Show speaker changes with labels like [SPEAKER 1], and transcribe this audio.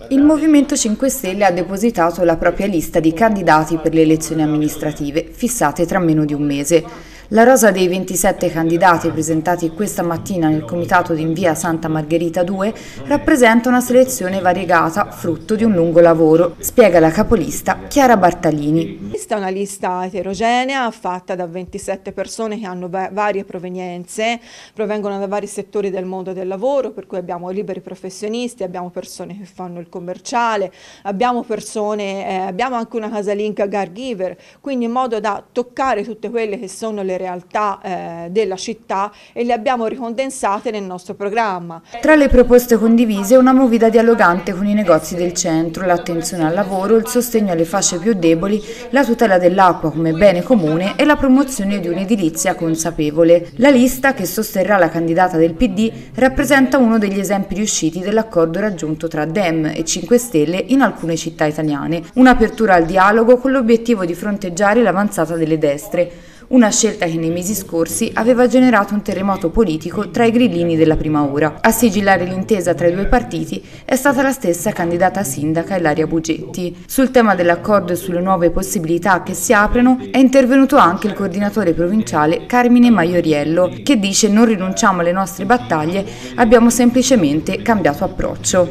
[SPEAKER 1] Il Movimento 5 Stelle ha depositato la propria lista di candidati per le elezioni amministrative, fissate tra meno di un mese. La rosa dei 27 candidati presentati questa mattina nel comitato di Via Santa Margherita 2 rappresenta una selezione variegata, frutto di un lungo lavoro, spiega la capolista Chiara Bartalini.
[SPEAKER 2] Questa è una lista eterogenea fatta da 27 persone che hanno varie provenienze, provengono da vari settori del mondo del lavoro, per cui abbiamo liberi professionisti, abbiamo persone che fanno il commerciale, abbiamo anche una casalinga caregiver, quindi in modo da toccare tutte quelle che sono le realtà della città e le abbiamo ricondensate nel nostro programma.
[SPEAKER 1] Tra le proposte condivise una movida dialogante con i negozi del centro, l'attenzione al lavoro, il sostegno alle fasce più deboli, la tutela dell'acqua come bene comune e la promozione di un'edilizia consapevole. La lista, che sosterrà la candidata del PD, rappresenta uno degli esempi riusciti dell'accordo raggiunto tra Dem e 5 Stelle in alcune città italiane, un'apertura al dialogo con l'obiettivo di fronteggiare l'avanzata delle destre. Una scelta che nei mesi scorsi aveva generato un terremoto politico tra i grillini della prima ora. A sigillare l'intesa tra i due partiti è stata la stessa candidata sindaca Ilaria Bugetti. Sul tema dell'accordo e sulle nuove possibilità che si aprono è intervenuto anche il coordinatore provinciale Carmine Maioriello, che dice: non rinunciamo alle nostre battaglie, abbiamo semplicemente cambiato approccio.